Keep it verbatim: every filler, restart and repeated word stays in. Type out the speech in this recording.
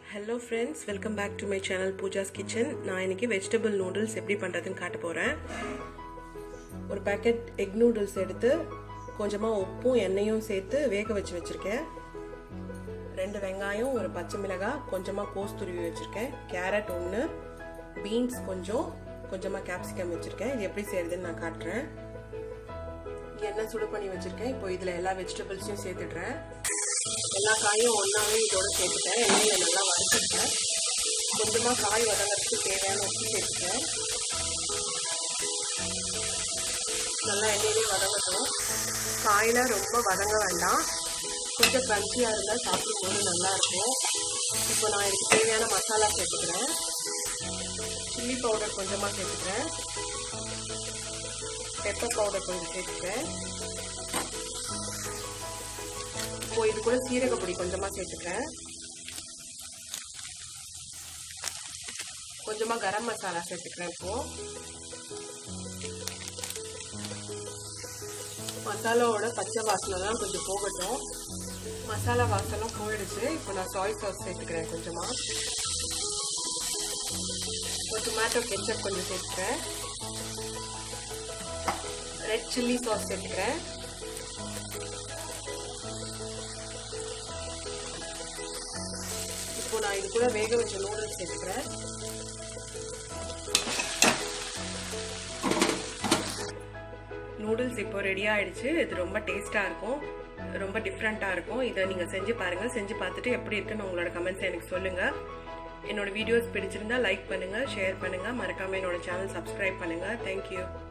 Hello friends, welcome back to my channel Pooja's Kitchen. நான் இன்னைக்கு vegetable noodles எப்படி பண்றதுன்னு காட்ட போறேன். ஒரு பாக்கெட் egg noodles எடுத்து கொஞ்சமா உப்பும் எண்ணெயும் சேர்த்து வேக வச்சு வச்சிருக்கேன். ரெண்டு வெங்காயம், ஒரு பச்சை மிளகாய், கொஞ்சமா கோஸ் துருவி வச்சிருக்கேன். கேரட் ஒன்னு, பீன்ஸ் கொஞ்சம், கொஞ்சமா கேப்சிகம் வச்சிருக்கேன். இது எப்படி செய்யறதுன்னு நான் காட்டுறேன். எண்ணெய் சுடு பண்ணி வச்சிருக்கேன். இப்போ இதுல எல்லா வெஜிடபிள்ஸையும் சேர்த்துடுறேன். எல்லா காயும் ஒன்றாவே இதோட சேர்த்துட்டேன். எண்ணெயில் நல்லா வதக்கிட்டேன். கொஞ்சமாக காய் வதங்கிறதுக்கு தேவையான உப்பு சேர்த்துட்டேன். நல்லா எண்ணெயிலே வதங்கட்டும். காயெலாம் ரொம்ப வதங்க வேண்டாம், கொஞ்சம் கிரன்ச்சியாக இருந்தால் சாப்பிடும்போது நல்லாயிருக்கும். இப்போ நான் இதுக்கு தேவையான மசாலா சேர்த்துக்கிறேன். சில்லி பவுடர் கொஞ்சமாக சேர்த்துக்கிறேன். பெப்பர் பவுடர் கொஞ்சம் சேர்த்துக்கிறேன். இப்போ இது கூட சீரக பொடி கொஞ்சமா சேர்த்துக்கிறேன். கொஞ்சமா கரம் மசாலா சேர்த்துக்கிறேன். இப்போ மசாலாவோட பச்சை வாசனைலாம் கொஞ்சம் போகட்டும். மசாலா வாசனை போயிடுச்சு. இப்போ நான் சாய் சாஸ் சேர்த்துக்கிறேன். கொஞ்சமா ஒரு டொமேட்டோ கெச்சப் கொஞ்சம் சேர்த்துக்கிறேன். ரெட் சில்லி சாஸ் சேர்த்துக்கிறேன். இப்போ நான் இது கூட வேக வச்ச நூடுல்ஸ் சேர்த்துக்கிறேன். நூடுல்ஸ் இப்போ ரெடி ஆயிடுச்சு. இது ரொம்ப டேஸ்டா இருக்கும், ரொம்ப டிஃப்ரெண்டா இருக்கும். இதை நீங்க செஞ்சு பாருங்க. செஞ்சு பார்த்துட்டு எப்படி இருக்குன்னு உங்களோட கமெண்ட்ஸ் எனக்கு சொல்லுங்க. என்னோட வீடியோஸ் பிடிச்சிருந்தா லைக் பண்ணுங்க, ஷேர் பண்ணுங்க, மறக்காம என்னோட சேனல் சப்ஸ்கிரைப் பண்ணுங்க. தேங்க்யூ.